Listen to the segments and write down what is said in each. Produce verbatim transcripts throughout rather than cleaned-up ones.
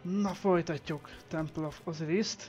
Na, folytatjuk. Temple of Osiris-t.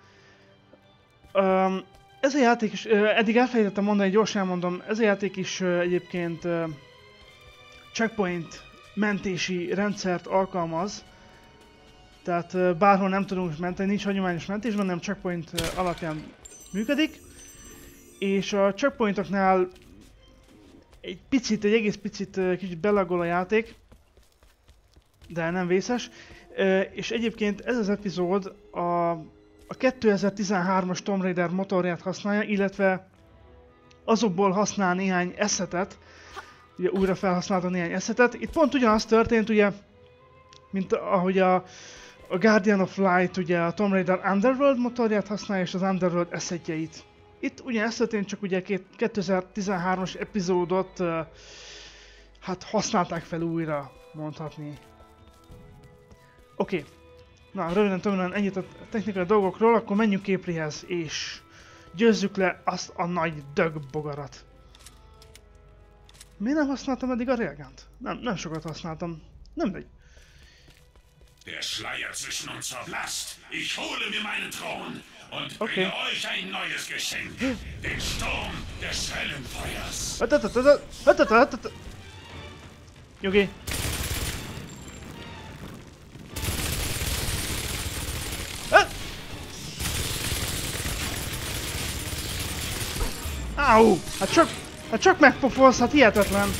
Um, ez a játék is, uh, eddig elfelejtettem mondani, gyorsan mondom, ez a játék is uh, egyébként uh, checkpoint mentési rendszert alkalmaz. Tehát uh, bárhol nem tudunk menteni, nincs hagyományos mentés, hanem checkpoint uh, alapján működik. És a checkpointoknál egy picit, egy egész picit uh, kicsit belagol a játék, de nem vészes. Uh, és egyébként ez az epizód a, a kétezer-tizenhármas Tomb Raider motorját használja, illetve azokból használ néhány asszetet, ugye újra felhasználta néhány asszetet. Itt pont ugyanaz történt, ugye, mint ahogy a, a Guardian of Light ugye a Tomb Raider Underworld motorját használja, és az Underworld assetjeit. Itt ugyanezt történt, csak ugye kétezer-tizenhármas epizódot uh, hát használták fel újra, mondhatni. Oké. Okay. Na, röviden tömören ennyit a technikai dolgokról, akkor menjünk Caprihez, és győzzük le azt a nagy dögbogarat. Miért nem használtam eddig a Railgunt? Nem, nem sokat használtam. Nem megy. Der Schleier zwischen uns verblasst. Ich hole mir meinen Thron und Okay. bringe euch ein neues Geschenk. Den Sturm des Schellenfeuers. Jogi. Áú! Hát csak, hát csak megpofolsz, hát hihetetlen!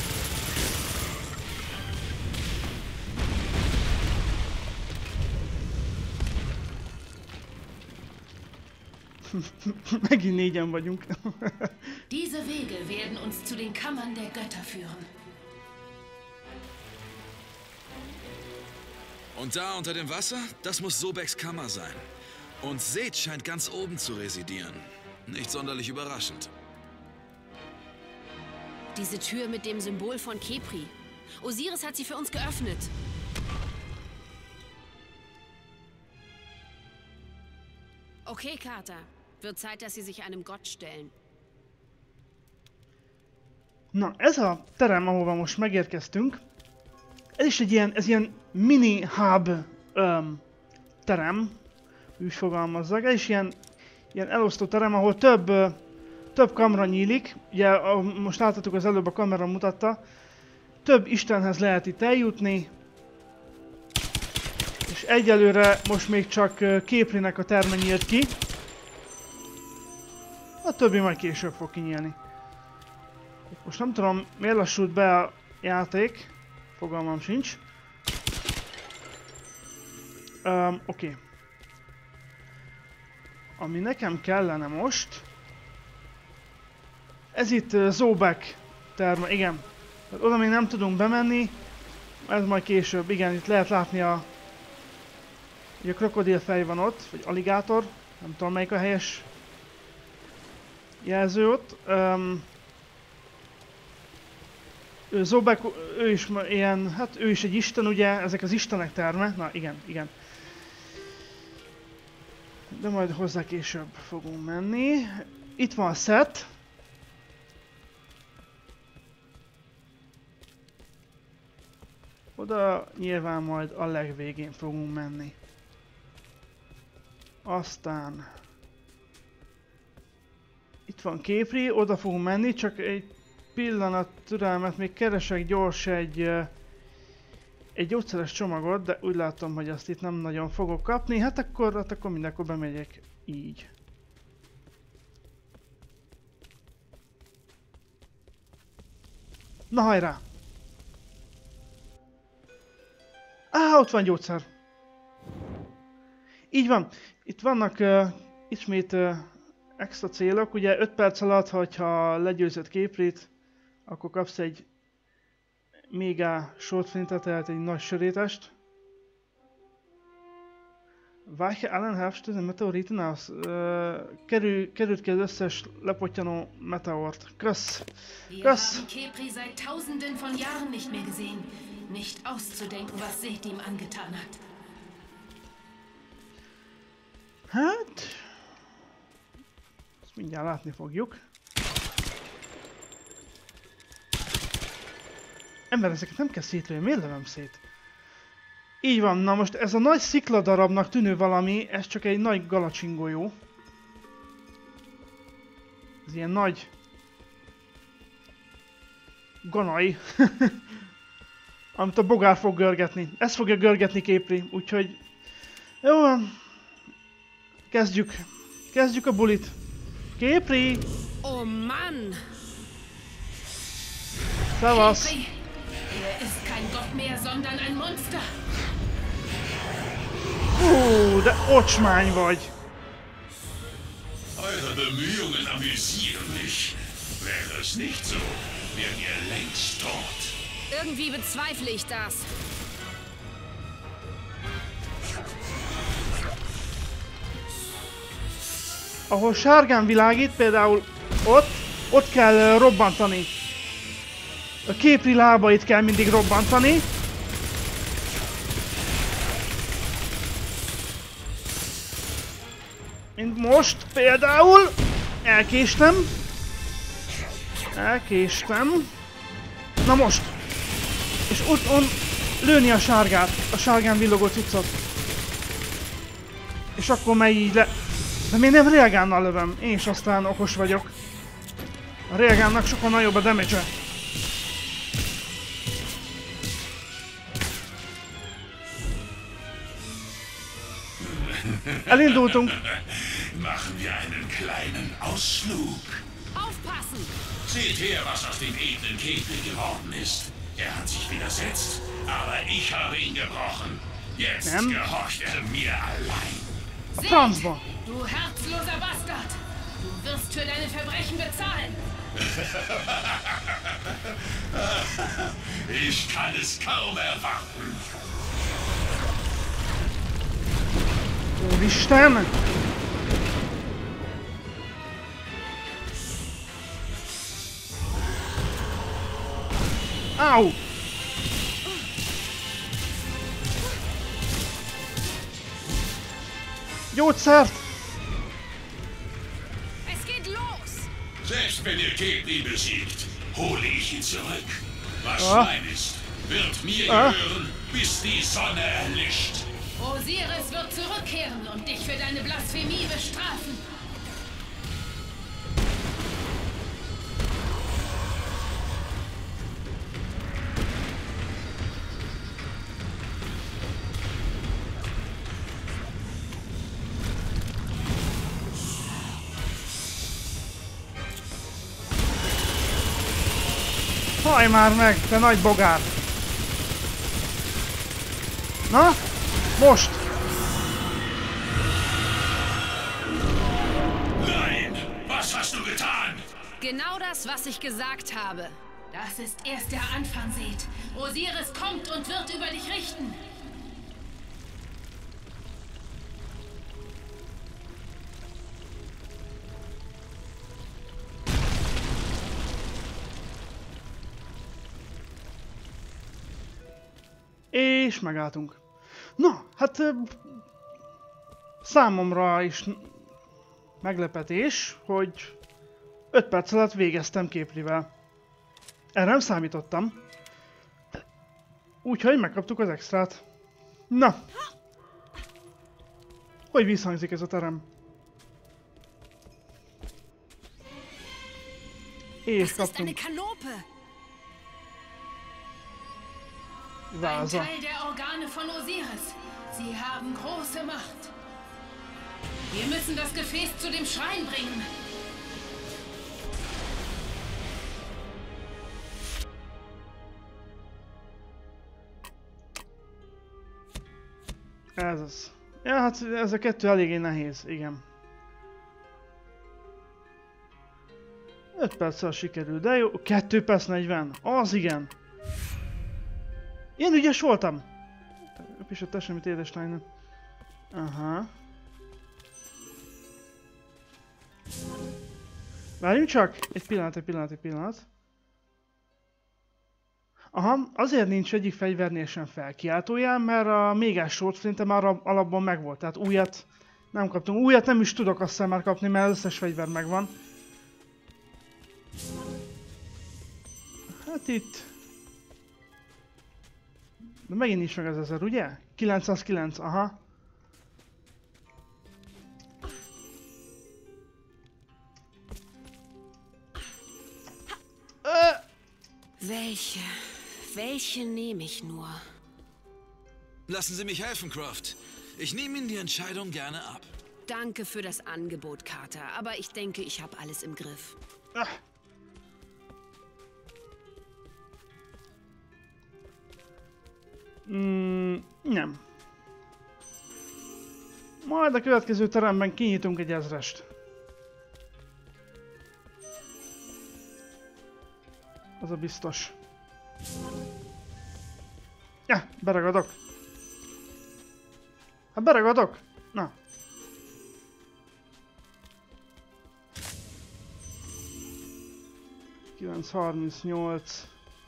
Megint négyen vagyunk. Diese Wege werden uns zu den Kammern der Götter führen. Und da unter dem Wasser, das muss Sobeks Kammer sein. Und Seth scheint ganz oben zu residieren. Nicht sonderlich überraschend. Diese Tür mit dem Symbol von Khepri. Osiris hat sie für uns geöffnet. Okay, Carter. Wird Zeit, dass Sie sich einem Gott stellen. Na, ez a terem, ahova most megérkeztünk, ez is egy ilyen, ez ilyen mini hub um, terem, úgy fogalmazzak. Ez is ilyen, ilyen elosztó terem, ahol több, uh, több kamra nyílik. Ugye a, most láthatjuk, az előbb a kamera mutatta. Több istenhez lehet itt eljutni. És egyelőre most még csak uh, Caprinek a terme nyílt ki. A többi majd később fog kinyílni. Most nem tudom, miért lassult be a játék. Fogalmam sincs. Um, Oké. Okay. Ami nekem kellene most... Ez itt uh, Sobek terme, igen. Tehát oda még nem tudunk bemenni. Ez majd később, igen, itt lehet látni a... Ugye a krokodilfej van ott, vagy aligátor. Nem tudom melyik a helyes jelző ott. Um, ő Sobek, ő is ilyen, hát ő is egy isten, ugye, ezek az istenek terme. Na igen, igen. De majd hozzá később fogunk menni. Itt van a Seth. Oda nyilván majd a legvégén fogunk menni. Aztán... Itt van Khepri, oda fogunk menni, csak egy pillanat türelmet, még keresek gyors egy... Egy gyógyszeres csomagot, de úgy látom, hogy azt itt nem nagyon fogok kapni, hát akkor, hát akkor mindenkor bemegyek így. Na hajrá! Á, ott van gyógyszer! Így van, itt vannak uh, ismét uh, extra célok, ugye öt perc alatt, hogyha legyőzött Kheprit, akkor kapsz egy méga shortflintet, tehát egy nagy sörétest. Weiche allen Herbstösen Meteoriten aus. Uh, kerül, került ki az összes lepottyanó meteort. Kösz! Kösz! Wir haben Khepri seit tausenden von Jahren nicht mehr gesehen. Nicht auszudenken, was Seth ihm angetan hat. Hát... Ezt mindjárt látni fogjuk. Ember, ezeket nem kell szétlőni, miért lövöm szét? Így van, na most ez a nagy szikladarabnak tűnő valami, ez csak egy nagy galacsingójó. Ez ilyen nagy... ganaj. Amit a bogár fog görgetni. Ez fogja görgetni Képri, úgyhogy... Jó van. Kezdjük. Kezdjük a bulit. Képri! Oh Mann! Szevasz! Képri, er ist kein Gott mehr, sondern ein Monster. Hú, de ocsmány vagy! Eure Bemühungen amüsieren mich. Wäre es nicht so, wären ihr längst tot. Irgendwie bezweifle ich das. Ahol sárgán világít, például ott, ott kell uh, robbantani. A Képri lábait kell mindig robbantani. Mint most például. Elkéstem. Elkéstem. Na most. És ott on lőni a sárgát, a sárgán villogó cuccot. És akkor megy így le. De miért nem reagánnal lövöm? Én is aztán okos vagyok. A reagánnak sokkal nagyobb a damage-e. Elindultunk. Machen wir einen kleinen Ausflug. Aufpassen! Seht her, was aus dem edlen Käfig geworden ist. Er hat sich widersetzt, aber ich habe ihn gebrochen. Jetzt Ähm? gehorcht er mir allein. A francba. Du herzloser Bastard! Du wirst für deine Verbrechen bezahlen! Ich kann es kaum erwarten. Úristen! Au! Gyógyszert! Es geht los! Selbst wenn ihr Kepri besiegt, hole ich ihn zurück. Was Ah. mein ist, wird mir Ah. gehören, bis die Sonne erlischt. Osiris wird zurückkehren und dich für deine Blasphemie bestrafen. Hajj már meg, te nagy bogár! Na? Most! Nein, was hast du getan? Genau das, was ich gesagt habe. Das ist erst der Anfang, seht. Osiris kommt und wird über dich richten. És megálltunk. Na, hát... ö, Számomra is meglepetés, hogy öt perc alatt végeztem Képrivel. Erre nem számítottam. Úgyhogy megkaptuk az extrát. Na! Hogy visszhangzik ez a terem? És Das ist eine kaptunk Kanope. Ein váza. Teil der Organe von Osiris. Sie haben große Macht. Wir müssen das Gefäß zu dem Schrein bringen. Ez az. Ja, hát ez a kettő eléggé nehéz, igen. öt perccel sikerül, de jó. kettő perc negyven. Az igen. Én ügyes voltam. És ott semmit édeslányt. Aha. Várjunk csak! Egy pillanat, egy pillanat, egy pillanat. Aha, azért nincs egyik fegyvernél sem felkiáltóján, mert a mégás shortflinte már alapban megvolt. Tehát újat nem kaptunk. Újat nem is tudok azt hiszem már kapni, mert az összes fegyver megvan. Hát itt... De megint nincs meg az ezer, ugye? kilencszázkilenc, aha. Welche? Welche nehme ich nur? Lassen Sie mich helfen, Croft. Ich nehme Ihnen die Entscheidung gerne ab. Danke für das Angebot, Carter, aber ich denke, ich habe alles im Griff. Ah. Mm, nem. Majd a következő teremben kinyitunk egy ezrest. Az a biztos. Ja, beragadok. Hát beragadok. Na. kilenc harmincnyolc.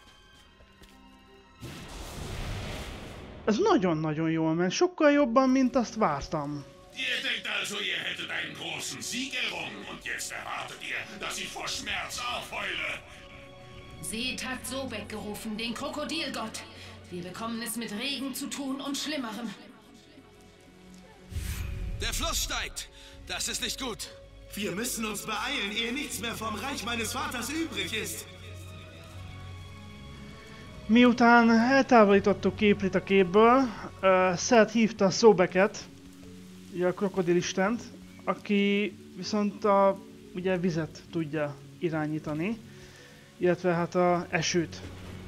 Ez nagyon-nagyon jól ment, sokkal jobban, mint azt vártam. Ihr denkt also, ihr hättet einen großen Sieg errungen und jetzt erwartet ihr, dass ich vor Schmerz aufheule. Seth hat Sobek gerufen, den Krokodilgott. Wir bekommen es mit Regen zu tun und Schlimmerem. Der Fluss steigt. Das ist nicht gut. Wir müssen uns beeilen, ehe nichts mehr vom Reich meines Vaters übrig ist. Miután eltávolítottuk Képlit a képből, uh, Seth hívta Sobeket, ugye a krokodilisten, aki viszont a ugye vizet tudja irányítani, illetve hát a esőt.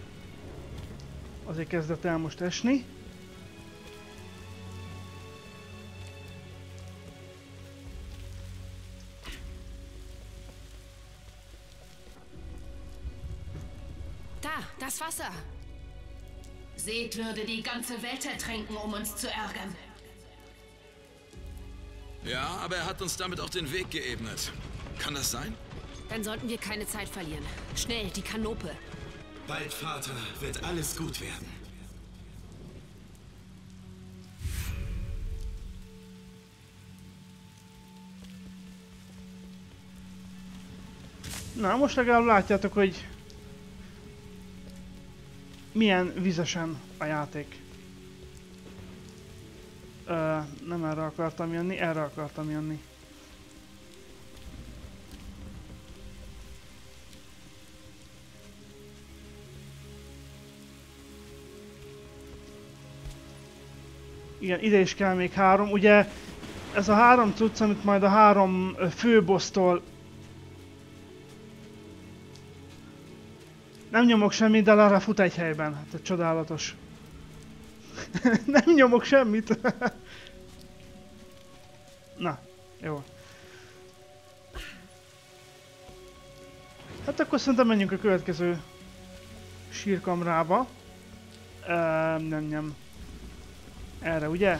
Azért kezdett el most esni. Da, das Wasser. Seth würde die ganze Welt ertränken, um uns zu ärgern. Ja, aber er hat uns damit auch den Weg geebnet. Kann das sein? Dann sollten wir keine Zeit verlieren. Schnell, die Kanope. Bald, Vater, wird alles gut werden. Na, most legalább látjátok, hogy milyen vizesen a játék. Ö, nem erre akartam jönni, erre akartam jönni. Igen, ide is kell még három. Ugye ez a három cucc, amit majd a három főbossztól nem nyomok semmit, de Lara fut egy helyben. Hát ez csodálatos. Nem nyomok semmit. Na, jó. Hát akkor szerintem menjünk a következő sírkamrába. Ehm, nem, nem. Erre, ugye?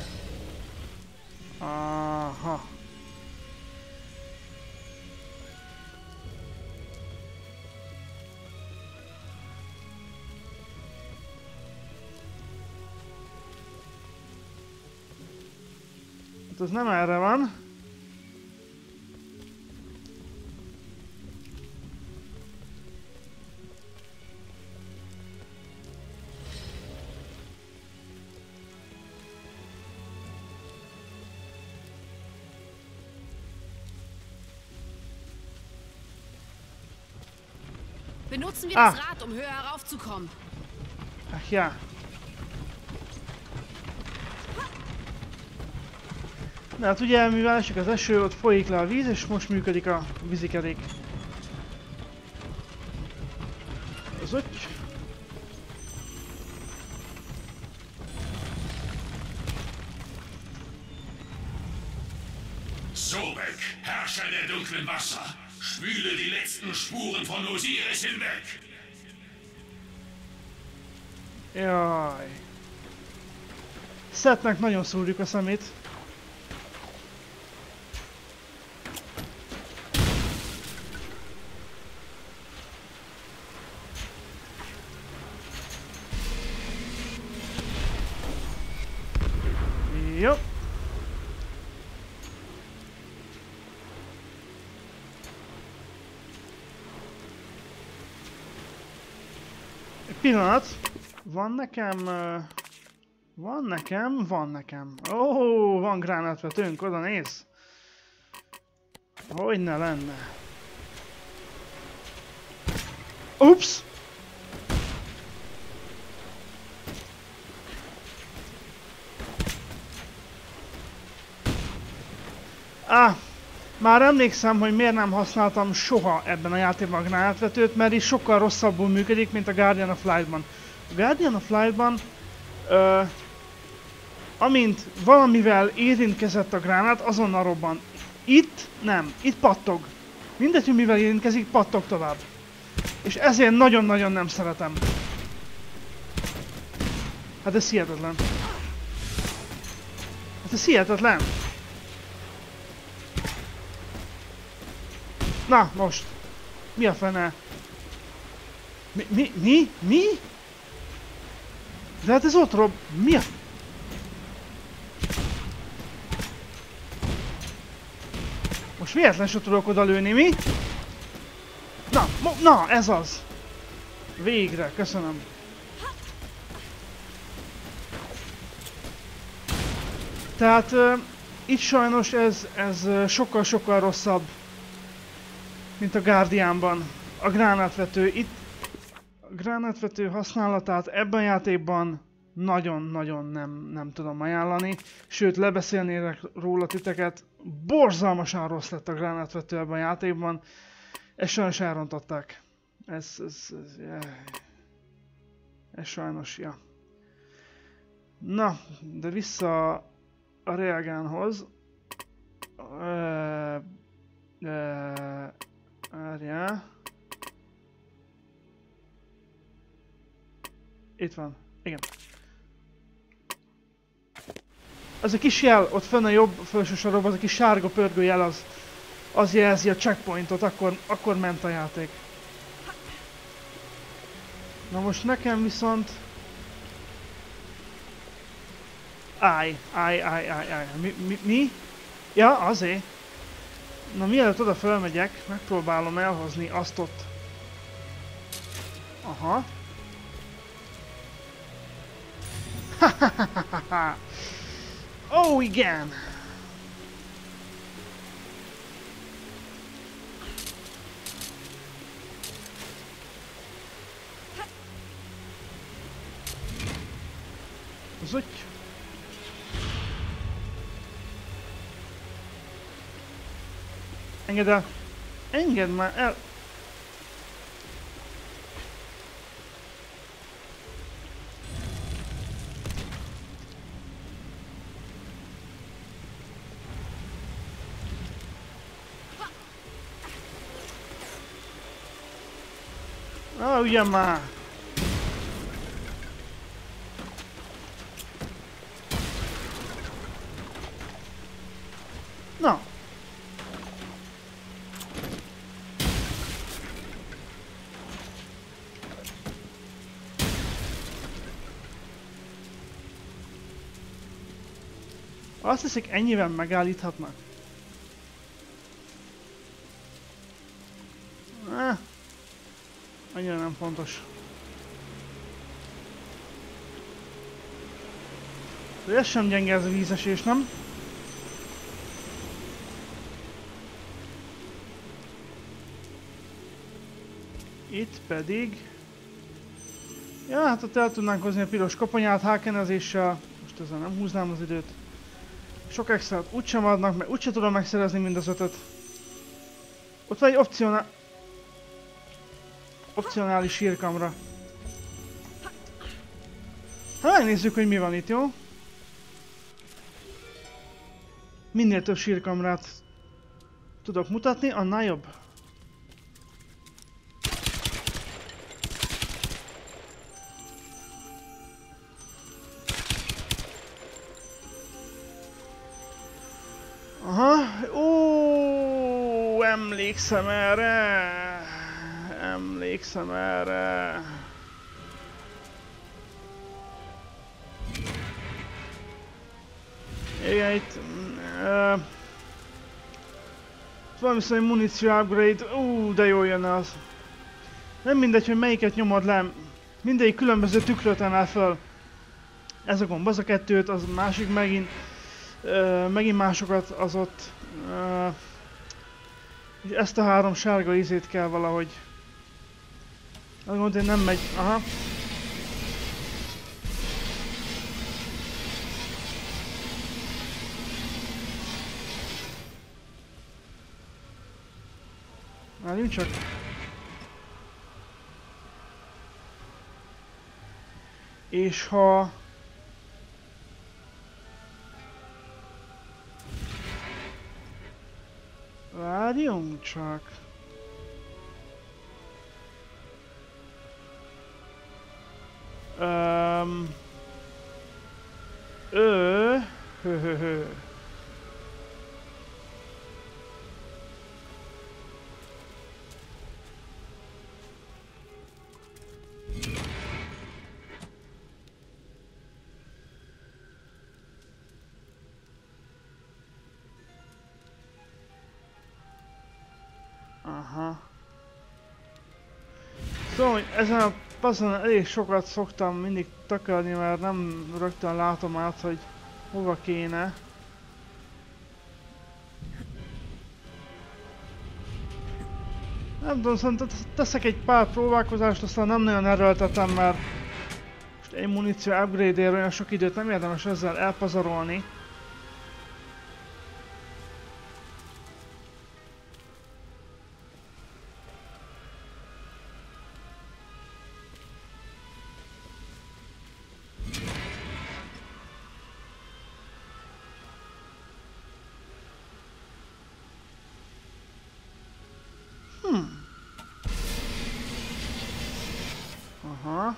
Aha. Hát az nem erre van. Benutzen wir Ah. das Rad, um höher heraufzukommen. Ach ja. Na hát ugye, mivel esik az eső, ott folyik le a víz, és most működik a vízikerék. Az öty. Sobek, Herrscher der dunklen Wasser, spüle die letzten Spuren von Osiris hinweg. Jaj. Sethnek nagyon szúrjuk a szemét. Jó. Egy pillanat. Van nekem... Uh... Van nekem, van nekem. Ó, oh, van gránátvetőnk, oda néz. Hogy ne lenne. Ups! Ah, már emlékszem, hogy miért nem használtam soha ebben a játékban a gránátvetőt, mert is sokkal rosszabbul működik, mint a Guardian of Light-ban. A Guardian of Light-ban, ö, amint valamivel érintkezett a gránát, azonnal robban. Itt nem, itt pattog. Mindegy, hogy mivel érintkezik, pattog tovább. És ezért nagyon-nagyon nem szeretem. Hát ez hihetetlen. Hát ez hihetetlen. Na, most. Mi a fene? Mi? Mi? Mi? Mi? De hát ez ott rob... Mi a... Most véletlen se tudok oda lőni, mi? Na, na, ez az! Végre, köszönöm. Tehát uh, itt sajnos ez, ez sokkal-sokkal rosszabb, mint a Guardianban. A gránátvető. Itt a gránátvető használatát ebben a játékban nagyon-nagyon nem, nem tudom ajánlani. Sőt, lebeszélnélek róla titeket. Borzalmasan rossz lett a gránátvető ebben a játékban. Ezt sajnos elrontották. Ez, ez, ez, ez sajnos, ja. Na, de vissza a Railgunhoz. Várjál. Itt van. Igen. Az a kis jel, ott fönn a jobb felső sorokban, az a kis sárga pörgő jel, az, az jelzi a checkpointot, akkor, akkor ment a játék. Na most nekem viszont... Állj, állj, állj, állj, állj. Mi, mi, mi? Ja, azért. Na mielőtt oda fölmegyek, megpróbálom elhozni azt ott. Aha. Ó, oh, igen! Zuty! Engedd el! Engedd már el! Ah, ugyan már! Na! Azt hiszik, ennyivel megállíthatnak? Eh, annyira nem fontos. De ez sem gyenge, ez a vízesés, nem? Itt pedig... Ja, hát ott el tudnánk hozni a piros koponyát hákenezéssel. Most ezzel nem húznám az időt. Sok extrát úgysem adnak, mert úgyse tudom megszerezni mind az ötöt. Ott van egy opcionál... opcionális sírkamra. Ha megnézzük, hogy mi van itt, jó? Minél több sírkamrát tudok mutatni, annál jobb. Aha, ó, emlékszem erre, emlékszem erre. Igen, itt uh, valami szóval muníció upgrade, ú, de jól jönne az. Nem mindegy, hogy melyiket nyomod le, mindegyik különböző tükröt emel föl. Ez a gomb, az a kettőt, az másik megint, ö, megint másokat az ott. Ö, és ezt a három sárga izét kell valahogy. Azt gondolom, hogy nem megy. Aha. Várjunk csak. És ha... Várjunk csak. Um, ö... Hö, hö, hö. Aha. Szóval, hogy ezen a passzon elég sokat szoktam mindig takarni, mert nem rögtön látom át, hogy hova kéne. Nem tudom, szerintem teszek egy pár próbálkozást, aztán nem nagyon erőltetem, mert most egy muníció upgrade-ért olyan sok időt nem érdemes ezzel elpazarolni. Hmm. Aha.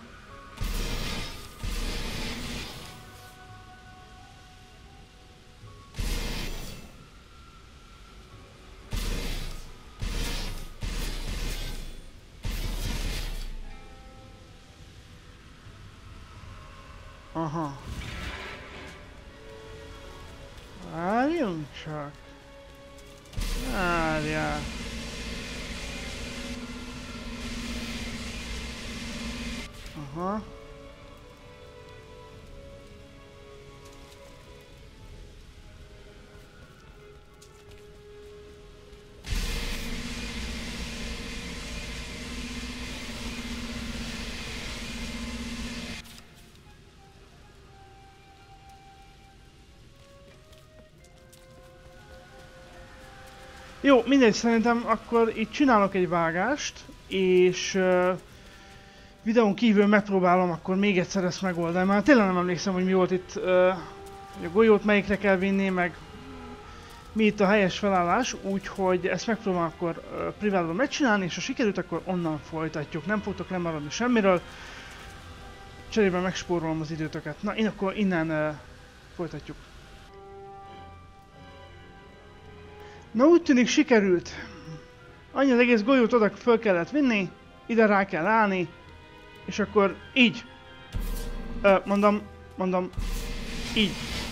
Aha. Várjunk csak. Várjál. Aha. Jó, mindegy, szerintem akkor itt csinálok egy vágást, és uh, videón kívül megpróbálom akkor még egyszer ezt megoldani, mert tényleg nem emlékszem, hogy mi volt itt, uh, hogy a golyót melyikre kell vinni, meg mi itt a helyes felállás, úgyhogy ezt megpróbálom akkor uh, privátban megcsinálni, és ha sikerült, akkor onnan folytatjuk. Nem fogtok lemaradni semmiről, cserébe megspórolom az időtöket. Na, én akkor innen uh, folytatjuk. Na, úgy tűnik sikerült. Annyi az egész golyót oda föl kellett vinni, ide rá kell állni, és akkor így. Ö, mondom, mondom, így.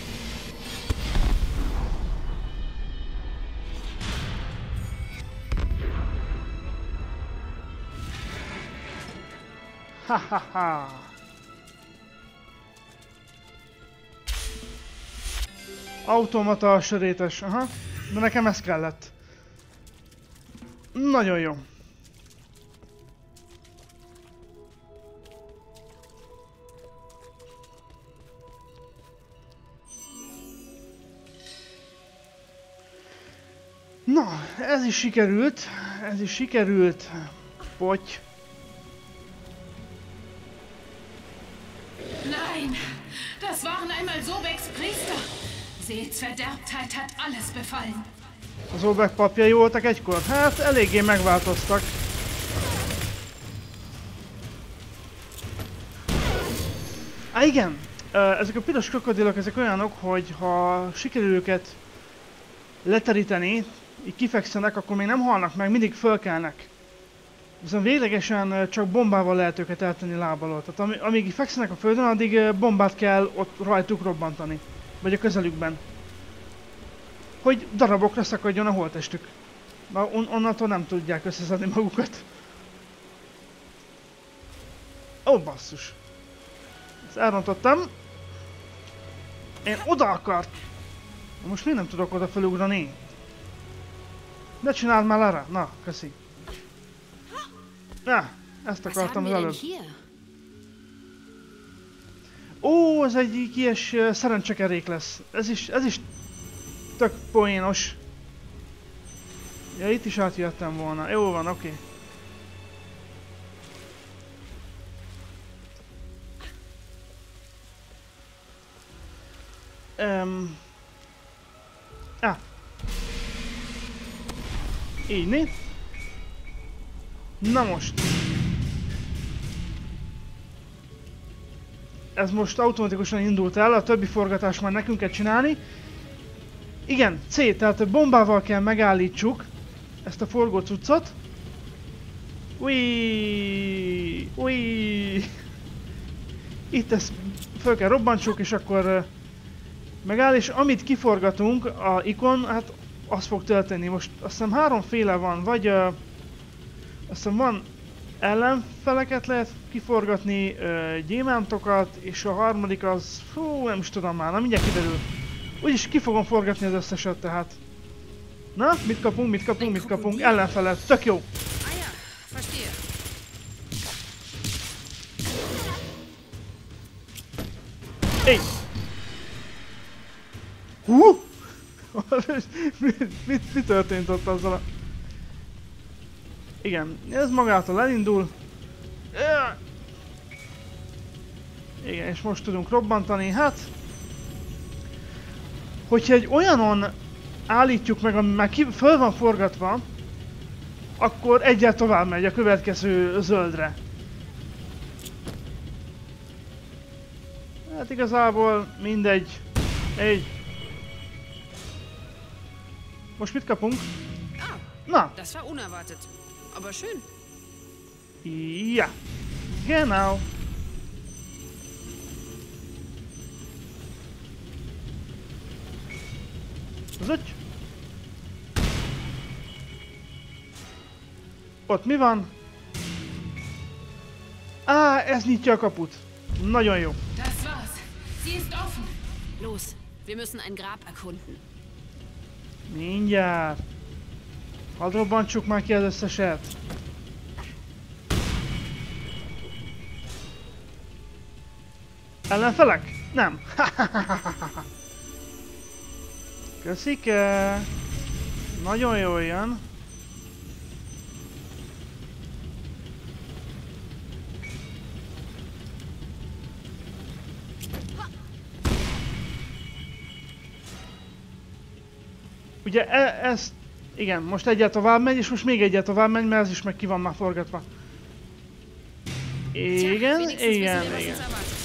Ha ha ha. Automata sörétes, aha. De nekem ez kellett. Nagyon jó. Na, ez is sikerült. Ez is sikerült. Potty. Nein, das waren einmal Sobeks Priester. Seths Verderbtheit hat alles befallen. Az Sobek papjai voltak egykor? Hát eléggé megváltoztak. Á igen, ezek a piros krokodilok, ezek olyanok, hogy ha sikerül őket leteríteni, így kifekszenek, akkor még nem halnak meg, mindig fölkelnek. Viszont véglegesen csak bombával lehet őket eltenni láb alól. Tehát amíg fekszenek a földön, addig bombát kell ott rajtuk robbantani. Vagy a közelükben. Hogy darabokra szakadjon a holttestük. Mert on onnantól nem tudják összeszedni magukat. Ó, basszus. Ezt elrontottam. Én oda akart! Most miért nem tudok oda felugrani? Ne csináld már Lara! Na, köszi. Na, ezt akartam az előbb. Ó, ez egy ilyes uh, szerencsekerék lesz. Ez is, ez is tök poénos. Ja, itt is átjöttem volna. Jó van, oké. Okay. Um. Ah. Így né? Na most. Ez most automatikusan indult el, a többi forgatást már nekünk kell csinálni. Igen, C, tehát bombával kell megállítsuk ezt a forgó cuccot. Ui, ui. Itt ezt föl kell robbantsuk, és akkor uh, megáll, és amit kiforgatunk, a ikon, hát az fog történni. Most azt hiszem háromféle van, vagy uh, azt hiszem van ellenfeleket lehet kiforgatni, uh, gyémántokat, és a harmadik az, fú, nem is tudom már, na mindjárt kiderül. Úgyis ki fogom forgatni az összeset, tehát. Na, mit kapunk, mit kapunk, mit kapunk, ellenfelet, tök jó! Éj! Hú! mi, mi, mi történt ott azzal a... Igen, ez magától elindul. Igen, és most tudunk robbantani, hát... Hogyha egy olyanon állítjuk meg, ami már ki, föl van forgatva, akkor egyel tovább megy a következő zöldre. Hát igazából mindegy. Egy. Most mit kapunk? Na! Das war unerwartet, aber schön. Ja, genau. Zögy. Ott mi van? Á, ez nyitja a kaput. Nagyon jó. Das war's. Sie ist offen. Los, wir müssen ein Grab erkunden. Mindjárt. Hadd robbantsuk már ki az összeset. Ellenfelek? Nem. Köszike. Nagyon jól jön. Ugye e ez... Igen, most egyet tovább megy, és most még egyet tovább megy, mert ez is meg ki van már forgatva. Igen, igen, igen.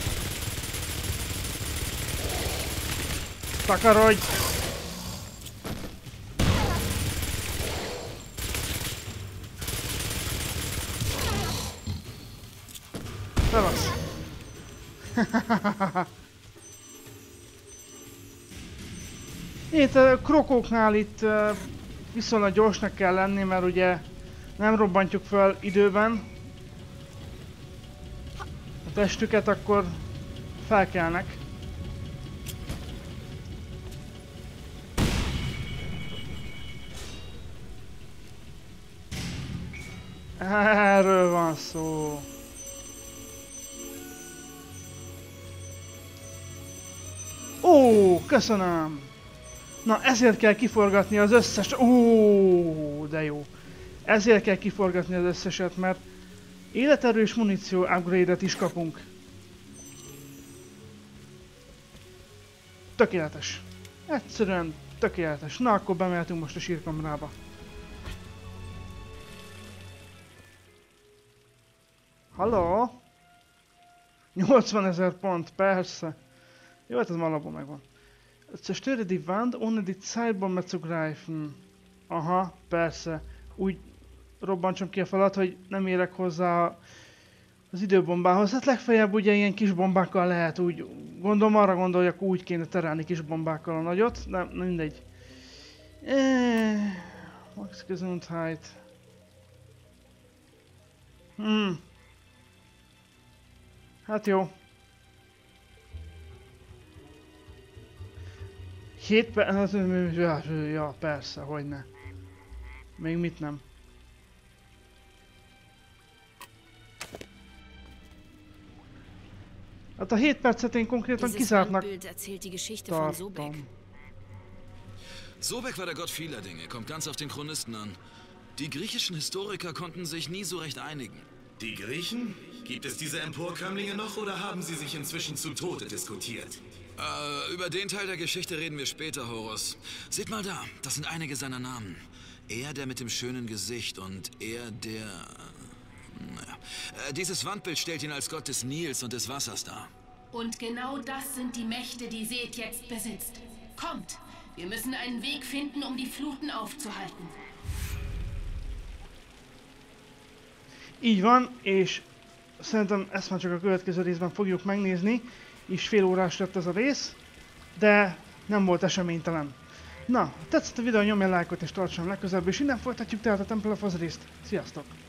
Takarodj! Szevasz! Itt a krokóknál itt uh, viszonylag gyorsnak kell lenni, mert ugye nem robbantjuk fel időben a testüket, akkor felkelnek. Erről van szó. Ó, köszönöm! Na, ezért kell kiforgatni az összes... Ó, de jó. Ezért kell kiforgatni az összeset, mert életerő és muníció upgrade-et is kapunk. Tökéletes. Egyszerűen tökéletes. Na, akkor bemehetünk most a sírkamrába. Halló? nyolcvanezer pont, persze. Jó, hát ez már alapból megvan. Zerstöre die Wand, ohne die Zeitbombe zu greifen. Aha, persze. Úgy robbantsam ki a falat, hogy nem érek hozzá az időbombához. Hát legfeljebb ugye ilyen kis bombákkal lehet úgy. Gondolom arra gondoljak, úgy kéne terelni kis bombákkal a nagyot, de mindegy. Eee, Max Gesundheit. Hmm. Hát jó. hét perc... Ja, ja, persze, hogyne. Még mit nem. Hát a hét percet én konkrétan kizártnak tartom. Sobek war der Gott vieler Dinge, kommt ganz auf den Chronisten an. Die griechischen Historiker konnten sich nie so recht einigen. Die Griechen? Gibt es diese Emporkömmlinge noch oder haben sie sich inzwischen zu Tode diskutiert? Äh, über den Teil der Geschichte reden wir später, Horus. Seht mal da, das sind einige seiner Namen. Er, der mit dem schönen Gesicht und er, der... Naja, äh, dieses Wandbild stellt ihn als Gott des Nils und des Wassers dar. Und genau das sind die Mächte, die Seth jetzt besitzt. Kommt, wir müssen einen Weg finden, um die Fluten aufzuhalten. Így van, és szerintem ezt már csak a következő részben fogjuk megnézni. És fél órás lett ez a rész, de nem volt eseménytelen. Na, tetszett a videó, nyomj el lájkot és tartson legközelebb, és innen folytatjuk tehát a Temple of Osiris-t. Sziasztok!